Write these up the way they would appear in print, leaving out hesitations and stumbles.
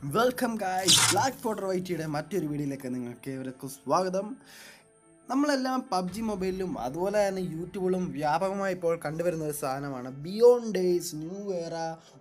Welcome guys, black ഫോട്ടർ വൈറ്റിയുടെ മറ്റൊരു വീഡിയോയിലേക്ക് നിങ്ങൾക്ക് ഏവർക്കും സ്വാഗതം. നമ്മളെല്ലാം പബ്ജി മൊബൈലിലും അതുപോലെ തന്നെ യൂട്യൂബിലും വ്യാപകമായി ഇപ്പോൾ കണ്ടുവരുന്ന ഒരു സാധനമാണ് ബിയോണ്ട് ഡേയ്സ് ന്യൂ എറ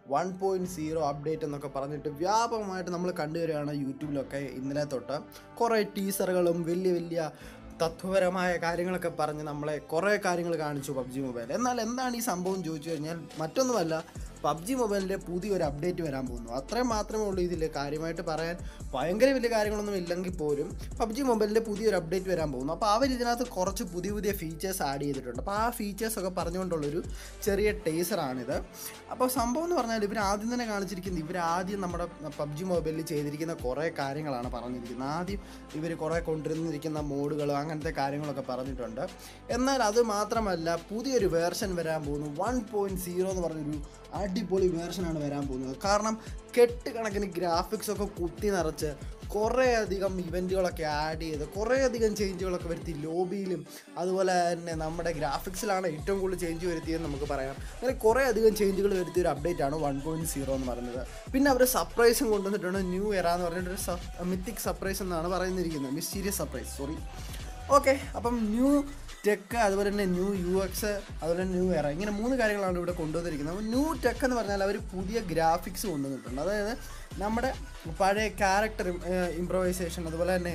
1.0 അപ്ഡേറ്റ് എന്നൊക്കെ പറഞ്ഞിട്ട് വ്യാപകമായിട്ട് നമ്മൾ കണ്ടുവരികയാണ് യൂട്യൂബിലൊക്കെ. ഇന്നലെ തൊട്ട് കുറേ ടീസറുകളും വലിയ വലിയ തത്വപരമായ കാര്യങ്ങളൊക്കെ പറഞ്ഞ് നമ്മളെ കുറേ കാര്യങ്ങൾ കാണിച്ചു പബ്ജി മൊബൈൽ. എന്നാൽ എന്താണ് ഈ സംഭവം ചോദിച്ചു കഴിഞ്ഞാൽ മറ്റൊന്നുമല്ല, പബ്ജി മൊബൈലിൻ്റെ പുതിയൊരു അപ്ഡേറ്റ് വരാൻ പോകുന്നു. അത്രയും മാത്രമേ ഉള്ളൂ ഇതിൽ. കാര്യമായിട്ട് പറയാൻ ഭയങ്കര വലിയ കാര്യങ്ങളൊന്നും ഇല്ലെങ്കിൽ പോലും പബ്ജി മൊബൈലിൻ്റെ പുതിയൊരു അപ്ഡേറ്റ് വരാൻ പോകുന്നു. അപ്പോൾ അവർ ഇതിനകത്ത് കുറച്ച് പുതിയ പുതിയ ഫീച്ചേഴ്സ് ആഡ് ചെയ്തിട്ടുണ്ട്. അപ്പോൾ ആ ഫീച്ചേഴ്സൊക്കെ പറഞ്ഞുകൊണ്ടുള്ളൊരു ചെറിയ ടേസറാണിത്. അപ്പോൾ സംഭവം എന്ന് പറഞ്ഞാൽ ഇവർ ആദ്യം തന്നെ കാണിച്ചിരിക്കുന്നത്, ഇവരാദ്യം നമ്മുടെ പബ്ജി മൊബൈലിൽ ചെയ്തിരിക്കുന്ന കുറേ കാര്യങ്ങളാണ് പറഞ്ഞിരിക്കുന്നത്. ആദ്യം ഇവർ കുറേ കൊണ്ടുവന്നിരിക്കുന്ന മോഡുകളും അങ്ങനത്തെ കാര്യങ്ങളൊക്കെ പറഞ്ഞിട്ടുണ്ട്. എന്നാൽ അത് മാത്രമല്ല, പുതിയൊരു വേർഷൻ വരാൻ പോകുന്നു. 1.0 എന്ന് പറഞ്ഞൊരു അടിപൊളി വേർഷനാണ് വരാൻ പോകുന്നത്. കാരണം കെട്ടുകണക്കിന് ഗ്രാഫിക്സൊക്കെ കുത്തി നിറച്ച് കുറേയധികം ഇവൻറ്റുകളൊക്കെ ആഡ് ചെയ്ത് കുറേയധികം ചേഞ്ചുകളൊക്കെ വരുത്തി ലോബിയിലും അതുപോലെ തന്നെ നമ്മുടെ ഗ്രാഫിക്സിലാണ് ഏറ്റവും കൂടുതൽ ചേഞ്ച് വരുത്തിയെന്ന് നമുക്ക് പറയാം. അങ്ങനെ കുറേയധികം ചേഞ്ചുകൾ വരുത്തിയൊരു അപ്ഡേറ്റാണ് 1.0 എന്ന് പറയുന്നത്. പിന്നെ അവർ സർപ്രൈസും കൊണ്ടുവന്നിട്ടുണ്ട്. ന്യൂ എറ എന്ന് പറഞ്ഞിട്ടൊരു മിത്തിക് സർപ്രൈസ് എന്നാണ് പറയുന്നിരിക്കുന്നത്, മിസ്റ്റീരിയസ് സർപ്രൈസ്, സോറി. ഓക്കെ, അപ്പം ന്യൂ ടെക്ക്, അതുപോലെ തന്നെ ന്യൂ UX, അതുപോലെ തന്നെ ന്യൂ എറ, ഇങ്ങനെ 3 കാര്യങ്ങളാണ് ഇവിടെ കൊണ്ടുവന്നിരിക്കുന്നത്. അപ്പോൾ ന്യൂ ടെക്ക് എന്ന് പറഞ്ഞാൽ അവർ പുതിയ ഗ്രാഫിക്സ് കൊണ്ടുവന്നിട്ടുണ്ട്. അതായത് നമ്മുടെ പഴയ ക്യാരക്ടർ ഇംപ്രവൈസേഷൻ, അതുപോലെ തന്നെ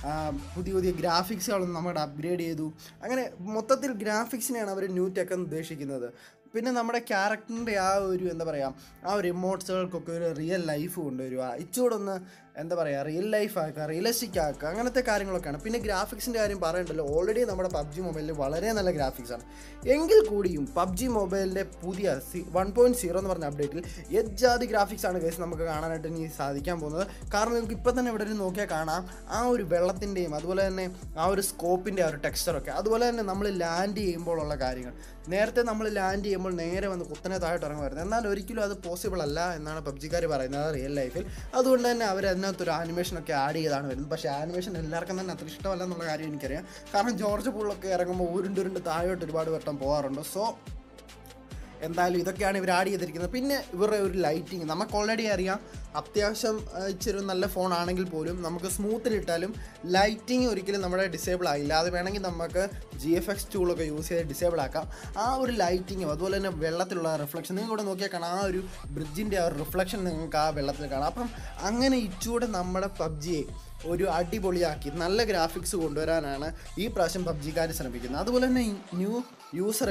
പുതിയ പുതിയ ഗ്രാഫിക്സുകളൊന്നും നമ്മുടെ അപ്ഗ്രേഡ് ചെയ്തു. അങ്ങനെ മൊത്തത്തിൽ ഗ്രാഫിക്സിനെയാണ് അവർ ന്യൂ ടെക്ക് എന്ന് ഉദ്ദേശിക്കുന്നത്. പിന്നെ നമ്മുടെ ക്യാരക്ടറിൻ്റെ ആ ഒരു എന്താ പറയുക, ആ ഒരു ഇമോട്ട്സുകൾക്കൊക്കെ ഒരു റിയൽ ലൈഫ് കൊണ്ടുവരിക, ഇച്ചുകൂടെ ഒന്ന് എന്താ പറയുക റിയൽ ലൈഫ് ആക്കുക, റിയലിസ്റ്റിക് ആക്കുക, അങ്ങനത്തെ കാര്യങ്ങളൊക്കെയാണ്. പിന്നെ ഗ്രാഫിക്സിൻ്റെ കാര്യം പറയണ്ടല്ലോ, ഓൾറെഡി നമ്മുടെ പബ്ജി മൊബൈലിൽ വളരെ നല്ല ഗ്രാഫിക്സാണ്. എങ്കിൽ കൂടിയും പബ്ജി മൊബൈലിൻ്റെ പുതിയ 1.0 എന്ന് പറഞ്ഞ അപ്ഡേറ്റിൽ എജ്ജാതി ഗ്രാഫിക്സാണ് കേസ് നമുക്ക് കാണാനായിട്ട് ഇനി സാധിക്കാൻ പോകുന്നത്. കാരണം നമുക്ക് ഇപ്പം തന്നെ ഇവിടെ നോക്കിയാൽ കാണാം ആ ഒരു വെള്ളത്തിൻ്റെയും അതുപോലെ തന്നെ ആ ഒരു സ്കോപ്പിൻ്റെ ആ ഒരു ടെക്സ്ചറൊക്കെ, അതുപോലെ തന്നെ നമ്മൾ ലാൻഡ് ചെയ്യുമ്പോഴുള്ള കാര്യങ്ങൾ. നേരത്തെ നമ്മൾ ലാൻഡ് ചെയ്യുമ്പോൾ നേരെ വന്ന് കുത്തനെ താഴോട്ട് ഇറങ്ങുമായിരുന്നു. എന്നാൽ ഒരിക്കലും അത് പോസിബിൾ അല്ല എന്നാണ് പബ്ജിക്കാർ പറയുന്നത് റിയൽ ലൈഫിൽ. അതുകൊണ്ട് തന്നെ അവർ അതിനകത്തൊരു ആനിമേഷനൊക്കെ ആഡ് ചെയ്താണ് വരുന്നത്. പക്ഷേ ആനിമേഷൻ എല്ലാവർക്കും തന്നെ അത്ര ഇഷ്ടമല്ല എന്നുള്ള കാര്യം എനിക്കറിയാം. കാരണം ജോർജ് പൂളൊക്കെ ഇറങ്ങുമ്പോൾ ഉരുണ്ടുരുണ്ട് താഴോട്ട് ഒരുപാട് വട്ടം പോകാറുണ്ട്. സോ എന്തായാലും ഇതൊക്കെയാണ് ഇവർ ആഡ് ചെയ്തിരിക്കുന്നത്. പിന്നെ ഇവരുടെ ഒരു ലൈറ്റിങ് നമുക്ക് ഓൾറെഡി അറിയാം. അത്യാവശ്യം ഇച്ചിരി നല്ല ഫോൺ ആണെങ്കിൽ പോലും നമുക്ക് സ്മൂത്തിലിട്ടാലും ലൈറ്റിങ് ഒരിക്കലും നമ്മുടെ ഡിസേബിൾ ആയില്ല. അത് വേണമെങ്കിൽ നമുക്ക് GFX ടൂളൊക്കെ യൂസ് ചെയ്ത് ഡിസേബിൾ ആക്കാം. ആ ഒരു ലൈറ്റിങ്ങും അതുപോലെ തന്നെ വെള്ളത്തിലുള്ള റിഫ്ലക്ഷൻ നിങ്ങൾ ഇവിടെ നോക്കിയാൽ കാണാം. ആ ഒരു ബ്രിഡ്ജിൻ്റെ ആ ഒരു റിഫ്ലക്ഷൻ നിങ്ങൾക്ക് ആ വെള്ളത്തിൽ കാണാം. അപ്പം അങ്ങനെ ഇച്ചൂടെ നമ്മുടെ പബ്ജിയെ ഒരു അടിപൊളിയാക്കി നല്ല ഗ്രാഫിക്സ് കൊണ്ടുവരാനാണ് ഈ പ്രാവശ്യം പബ്ജിക്കാർ ശ്രമിക്കുന്നത്. അതുപോലെ തന്നെ ന്യൂ യൂസർ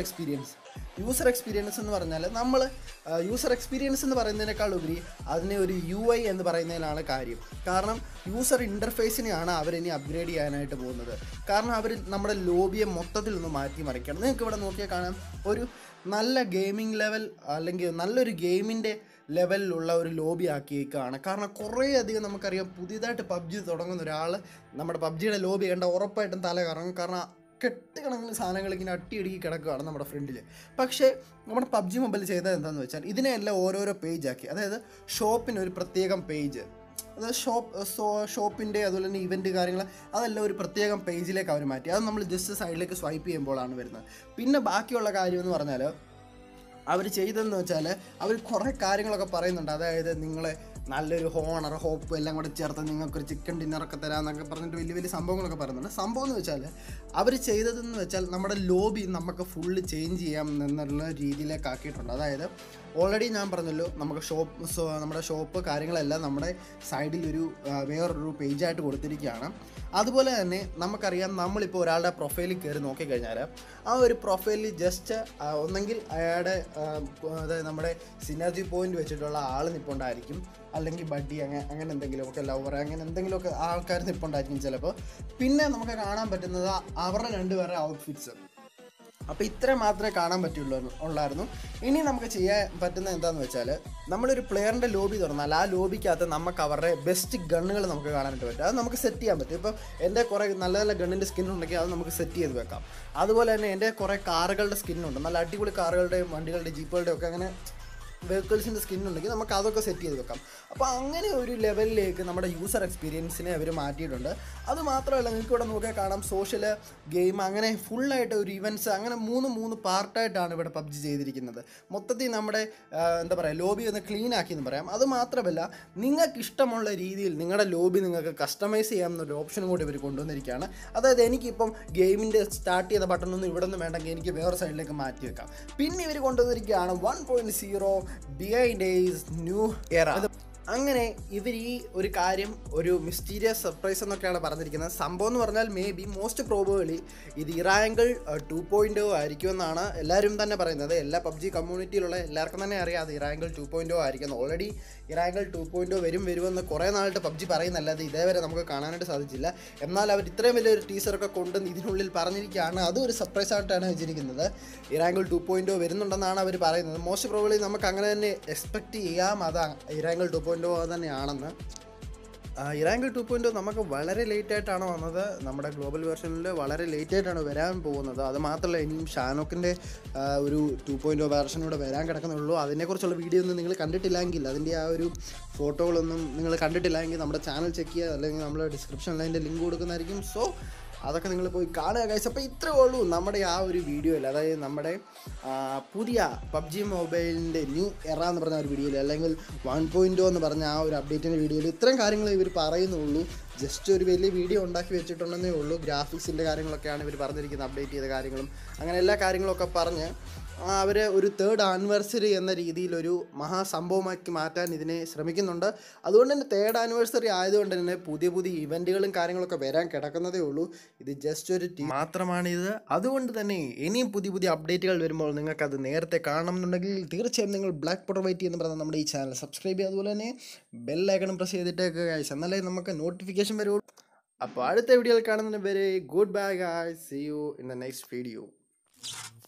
എക്സ്പീരിയൻസ് എന്ന് പറഞ്ഞാൽ നമ്മൾ യൂസർ എക്സ്പീരിയൻസ് എന്ന് പറയുന്നതിനേക്കാൾ ഉപരി അതിനെ ഒരു UI എന്ന് പറയുന്നതിലാണ് കാര്യം. കാരണം യൂസർ ഇൻ്റർഫേസിനെയാണ് അവരിനി അപ്ഗ്രേഡ് ചെയ്യാനായിട്ട് പോകുന്നത്. കാരണം അവർ നമ്മുടെ ലോബിയെ മൊത്തത്തിൽ ഒന്ന് മാറ്റിമറിക്കണം. നിങ്ങൾക്ക് ഇവിടെ നോക്കിയാൽ കാണാം ഒരു നല്ല ഗെയിമിംഗ് ലെവൽ അല്ലെങ്കിൽ നല്ലൊരു ഗെയിമിൻ്റെ ലെവലിലുള്ള ഒരു ലോബി ആക്കിയേക്കാണ്. കാരണം കുറേയധികം നമുക്കറിയാം, പുതിയതായിട്ട് പബ്ജി തുടങ്ങുന്ന ഒരാൾ നമ്മുടെ പബ്ജിയുടെ ലോബി കണ്ട ഉറപ്പായിട്ടും തല കറങ്ങും. കാരണം കെട്ടുകണക്കിന് സാധനങ്ങൾ ഇങ്ങനെ അട്ടിയടുക്കി കിടക്കുകയാണ് നമ്മുടെ ഫ്രണ്ടിൽ. പക്ഷേ നമ്മുടെ പബ്ജി മൊബൈൽ ചെയ്തത് എന്താണെന്ന് വെച്ചാൽ ഇതിനെല്ലാം ഓരോരോ പേജാക്കി. അതായത് ഷോപ്പിന് ഒരു പ്രത്യേകം പേജ്, അതായത് ഷോപ്പിൻ്റെ അതുപോലെ തന്നെ ഇവൻറ്റ് കാര്യങ്ങൾ അതെല്ലാം ഒരു പ്രത്യേകം പേജിലേക്ക് അവർ മാറ്റി. അത് നമ്മൾ ജസ്റ്റ് സൈഡിലേക്ക് സ്വൈപ്പ് ചെയ്യുമ്പോഴാണ് വരുന്നത്. പിന്നെ ബാക്കിയുള്ള കാര്യമെന്ന് പറഞ്ഞാൽ അവർ ചെയ്തതെന്ന് വെച്ചാൽ അവർ കുറേ കാര്യങ്ങളൊക്കെ പറയുന്നുണ്ട്. അതായത് നിങ്ങളെ നല്ലൊരു ഹോണർ ഹോപ്പ് എല്ലാം കൂടെ ചേർത്ത് നിങ്ങൾക്കൊരു ചിക്കൻ ഡിന്നറൊക്കെ തരാമെന്നൊക്കെ പറഞ്ഞിട്ട് വലിയ വലിയ സംഭവങ്ങളൊക്കെ പറയുന്നുണ്ട്. സംഭവം എന്ന് വെച്ചാൽ അവർ ചെയ്തതെന്ന് വെച്ചാൽ നമ്മുടെ ലോബി നമുക്ക് ഫുള്ള് ചേഞ്ച് ചെയ്യാം എന്നുള്ള രീതിയിലേക്ക് ആക്കിയിട്ടുണ്ട്. അതായത് ഓൾറെഡി ഞാൻ പറഞ്ഞല്ലോ, നമുക്ക് നമ്മുടെ ഷോപ്പ് കാര്യങ്ങളെല്ലാം നമ്മുടെ സൈഡിലൊരു വേറൊരു പേജായിട്ട് കൊടുത്തിരിക്കുകയാണ്. അതുപോലെ തന്നെ നമുക്കറിയാം, നമ്മളിപ്പോൾ ഒരാളുടെ പ്രൊഫൈലിൽ കയറി നോക്കിക്കഴിഞ്ഞാൽ ആ ഒരു പ്രൊഫൈലിൽ ജസ്റ്റ് ഒന്നെങ്കിൽ അയാളുടെ അതായത് നമ്മുടെ സിനർജി പോയിന്റ് വെച്ചിട്ടുള്ള ആൾ നിൽപ്പുണ്ടായിരിക്കും, അല്ലെങ്കിൽ ബഡ്ഡി അങ്ങനെ എന്തെങ്കിലുമൊക്കെ ലവർ അങ്ങനെ എന്തെങ്കിലുമൊക്കെ ആൾക്കാർ നിൽപ്പുണ്ടായിരിക്കും ചിലപ്പോൾ. പിന്നെ നമുക്ക് കാണാൻ പറ്റുന്നത് അവരുടെ 2 പേരുടെ ഔട്ട്ഫിറ്റ്സ്. അപ്പോൾ ഇത്ര മാത്രമേ കാണാൻ ഉള്ളായിരുന്നു. ഇനി നമുക്ക് ചെയ്യാൻ പറ്റുന്നത് എന്താണെന്ന് വെച്ചാൽ, നമ്മളൊരു പ്ലെയറിൻ്റെ ലോബി തുറന്നാൽ ആ ലോബിക്കകത്ത് നമുക്ക് അവരുടെ ബെസ്റ്റ് ഗണ്ണുകൾ നമുക്ക് കാണാനായിട്ട് പറ്റും. അത് നമുക്ക് സെറ്റ് ചെയ്യാൻ പറ്റും. ഇപ്പോൾ എൻ്റെ കുറേ നല്ല നല്ല ഗണ്ണിൻ്റെ സ്കിൻ ഉണ്ടെങ്കിൽ അത് നമുക്ക് സെറ്റ് ചെയ്ത് വെക്കാം. അതുപോലെ തന്നെ എൻ്റെ കുറേ കാറുകളുടെ സ്കിന്നുണ്ട്, നല്ല അടിപൊളി കാറുകളുടെയും വണ്ടികളുടെ ജീപ്പുകളുടെയും ഒക്കെ. അങ്ങനെ വെഹിക്കിൾസിൻ്റെ സ്കിൻ ഉണ്ടെങ്കിൽ നമുക്ക് അതൊക്കെ സെറ്റ് ചെയ്ത് വെക്കാം. അപ്പോൾ അങ്ങനെ ഒരു ലെവലിലേക്ക് നമ്മുടെ യൂസർ എക്സ്പീരിയൻസിനെ അവർ മാറ്റിയിട്ടുണ്ട്. അതുമാത്രമല്ല, നിങ്ങൾക്ക് ഇവിടെ നോക്കിയാൽ കാണാം സോഷ്യൽ ഗെയിം അങ്ങനെ ഫുള്ളായിട്ട് ഒരു ഇവൻറ്റ്സ് അങ്ങനെ മൂന്ന് പാർട്ടായിട്ടാണ് ഇവിടെ പബ്ജി ചെയ്തിരിക്കുന്നത്. മൊത്തത്തിൽ നമ്മുടെ എന്താ പറയുക ലോബി ഒന്ന് ക്ലീൻ ആക്കി എന്ന് പറയാം. അതുമാത്രമല്ല, നിങ്ങൾക്ക് ഇഷ്ടമുള്ള രീതിയിൽ നിങ്ങളുടെ ലോബി നിങ്ങൾക്ക് കസ്റ്റമൈസ് ചെയ്യാമെന്നൊരു ഓപ്ഷനും കൂടി ഇവർ കൊണ്ടുവന്നിരിക്കുകയാണ്. അതായത് എനിക്കിപ്പം ഗെയിമിൻ്റെ സ്റ്റാർട്ട് ചെയ്ത ബട്ടണൊന്നും ഇവിടെ നിന്ന് വേണ്ടെങ്കിൽ എനിക്ക് വേറെ സൈഡിലേക്ക് മാറ്റി വെക്കാം. പിന്നെ ഇവർ കൊണ്ടുവന്നിരിക്കുകയാണ് 1.0 ബിഹൈൻഡ് ഡേയ്സ് ന്യൂ എറ. അങ്ങനെ ഇവർ ഈ ഒരു കാര്യം ഒരു മിസ്റ്റീരിയസ് സർപ്രൈസ് എന്നൊക്കെയാണ് പറഞ്ഞിരിക്കുന്നത്. സംഭവം എന്ന് പറഞ്ഞാൽ മേ ബി മോസ്റ്റ് പ്രോബബിളി ഇത് ഇറാങ്കിൾ 2.0 ആയിരിക്കുമെന്നാണ് എല്ലാവരും തന്നെ പറയുന്നത്. എല്ലാ പബ്ജി കമ്മ്യൂണിറ്റിയിലുള്ള എല്ലാവർക്കും തന്നെ അറിയാം അത് ഇറാങ്കിൾ 2.0 ആയിരിക്കും. ഓൾറെഡി ഇറാങ്കിൾ 2.0 വരുമെന്ന് കുറേ നാളായിട്ട് പബ്ജി പറയുന്നല്ലാതെ ഇതേവരെ നമുക്ക് കാണാനായിട്ട് സാധിച്ചില്ല. എന്നാൽ അവർ ഇത്രയും വലിയൊരു ടീസറൊക്കെ കൊണ്ട് ഇതിനുള്ളിൽ പറഞ്ഞിരിക്കുകയാണ്. അതും ഒരു സർപ്രൈസ് ആയിട്ടാണ് വെച്ചിരിക്കുന്നത്. ഇറാങ്കിൾ 2.0 വരുന്നുണ്ടെന്നാണ് അവർ പറയുന്നത്. മോസ്റ്റ് പ്രോബബിളി നമുക്ക് അങ്ങനെ തന്നെ എക്സ്പെക്റ്റ് ചെയ്യാം അത് ഇറാങ്കിൾ 2.0 തന്നെയാണെന്ന്. ഇറാങ്കിൾ 2.0 നമുക്ക് വളരെ ലേറ്റായിട്ടാണ് വന്നത്. നമ്മുടെ ഗ്ലോബൽ വെർഷനിൽ വളരെ ലേറ്റായിട്ടാണ് വരാൻ പോകുന്നത്. അത് മാത്രമല്ല, ഇനിയും ഷാനോക്കിൻ്റെ ഒരു 2.0 വെർഷനൂടെ വരാൻ കിടക്കുന്നുള്ളൂ. അതിനെക്കുറിച്ചുള്ള വീഡിയോ ഒന്നും നിങ്ങൾ കണ്ടിട്ടില്ലെങ്കിൽ, അതിൻ്റെ ആ ഒരു ഫോട്ടോകളൊന്നും നിങ്ങൾ കണ്ടിട്ടില്ലെങ്കിൽ നമ്മുടെ ചാനൽ ചെക്ക് ചെയ്യുക, അല്ലെങ്കിൽ നമ്മൾ ഡിസ്ക്രിപ്ഷനിൽ അതിൻ്റെ ലിങ്ക് കൊടുക്കുന്നതായിരിക്കും. സോ അതൊക്കെ നിങ്ങൾ പോയി കാണുക ഗൈസ്. അപ്പോൾ ഇത്രയേ ഉള്ളൂ നമ്മുടെ ആ ഒരു വീഡിയോയിൽ, അതായത് നമ്മുടെ പുതിയ പബ്ജി മൊബൈലിൻ്റെ ന്യൂ എറ എന്ന് പറഞ്ഞ ഒരു വീഡിയോയിൽ, അല്ലെങ്കിൽ 1.0 എന്ന് പറഞ്ഞ ആ ഒരു അപ്ഡേറ്റിൻ്റെ വീഡിയോയിൽ ഇത്രയും കാര്യങ്ങൾ ഇവർ പറയുന്നുള്ളൂ. ജസ്റ്റ് ഒരു വലിയ വീഡിയോ ഉണ്ടാക്കി വെച്ചിട്ടുണ്ടെന്നേ ഉള്ളൂ. ഗ്രാഫിക്സിൻ്റെ കാര്യങ്ങളൊക്കെയാണ് ഇവർ പറഞ്ഞിരിക്കുന്നത്, അപ്ഡേറ്റ് ചെയ്ത കാര്യങ്ങളും അങ്ങനെ എല്ലാ കാര്യങ്ങളൊക്കെ പറഞ്ഞ് അവർ ഒരു 3rd ആനിവേഴ്സറി എന്ന രീതിയിലൊരു മഹാസംഭവമാക്കി മാറ്റാൻ ഇതിനെ ശ്രമിക്കുന്നുണ്ട്. അതുകൊണ്ട് തന്നെ 3rd ആനിവേഴ്സറി ആയതുകൊണ്ട് തന്നെ പുതിയ ഇവൻറ്റുകളും കാര്യങ്ങളൊക്കെ വരാൻ കിടക്കുന്നതേ ഉള്ളൂ. ഇത് ജസ്റ്റ് ഒരു മാത്രമാണിത്. അതുകൊണ്ട് തന്നെ ഇനിയും പുതിയ അപ്ഡേറ്റുകൾ വരുമ്പോൾ നിങ്ങൾക്കത് നേരത്തെ കാണണമെന്നുണ്ടെങ്കിൽ തീർച്ചയായും നിങ്ങൾ ബ്ലാക്ക് പോട്ടർ വൈറ്റി എന്ന് പറയുന്ന നമ്മുടെ ഈ ചാനൽ സബ്സ്ക്രൈബ് ചെയ്യുക. അതുപോലെ തന്നെ ബെല്ലൈക്കണും പ്രസ് ചെയ്തിട്ടേക്ക് ഗൈസ്, എന്നാലേ നമുക്ക് നോട്ടിഫിക്കേഷൻ വരുള്ളൂ. അപ്പോൾ അടുത്ത വീഡിയോയിൽ കാണുന്നതിന് വരെ good bye guys. See you in the next video.